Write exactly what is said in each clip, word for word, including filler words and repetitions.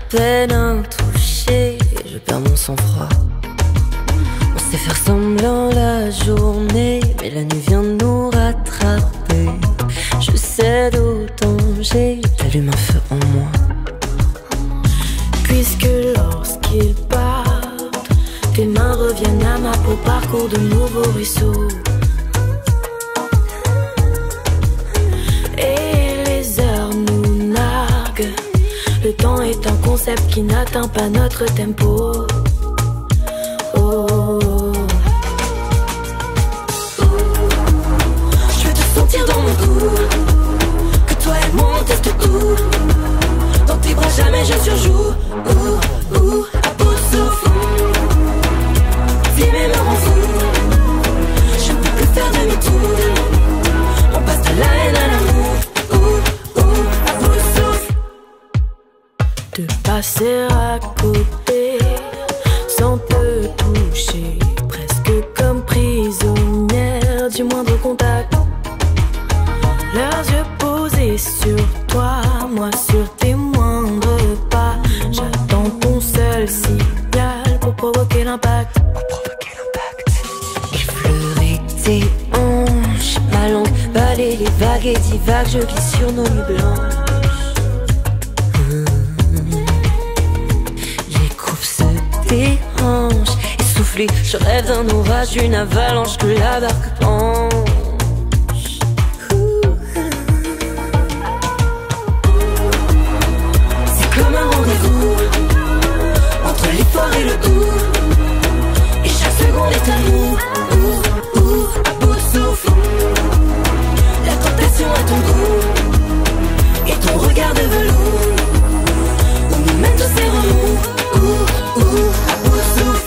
peine un toucher, je perds mon sang-froid. On sait faire semblant la journée, mais la nuit vient nous rattraper. Je cède au danger, t'allumes un feu en moi. Puisque lorsqu'ils partent, tes mains reviennent à ma peau, parcours de nouveaux ruisseaux. Et les heures nous narguent. Le temps est un concept qui n'atteint pas notre tempo. Oh. Je veux te sentir dans mon cou, que toi et moi on teste tout. Dans tes bras jamais je surjoue. Ouh, ouh, à bout de souffle. Filmer me rend fou. Je ne peux plus faire demi-tour. On passe de la haine à l'amour. Ouh, ouh, à bout de souffle. De passer à côté sans te toucher, presque comme prisonnière du moindre contact. Leurs yeux posés sur toi, moi sur tes moindres pas. J'attends ton seul signal pour provoquer l'impact. Pour provoquer l'impact. Effleurer tes hanches, ma langue balaye les vagues et divague. Je glisse sur nos nuits blanches. Mmh. Les groupes se dérangent, essoufflés. Je rêve d'un orage, d'une avalanche que la barque penche. Comme un rendez-vous entre l'effort et le doux, et chaque seconde est à nous. Ouh, ouh, à bout de souffle. La tentation à ton goût et ton regard de velours où nous mènent tous ces remous. Ouh, ouh, à bout de souffle.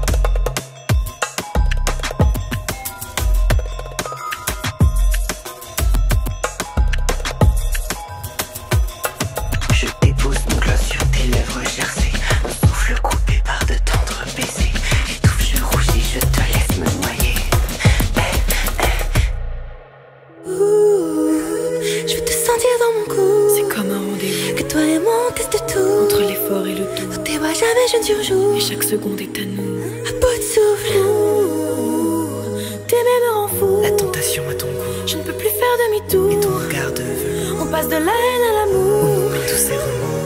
Je dépose mon gloss sur tes lèvres gercées, mon souffle coupé par de tendres baisers. J'étouffe, je rougis, je te laisse me noyer. Ouh, je veux te sentir dans mon cou. C'est comme un rendez-vous, que toi et moi on teste tout. Entre l'effort et le doux, dans tes bras jamais je ne surjoue. Et chaque seconde est à nous. À bout de souffle. Ouh, t'aimer me rend fou. La tentation à ton goût Je ne peux plus faire demi-tour. et ton regard de velours On passe de la haine à l'amour. où nous met tous ces remords.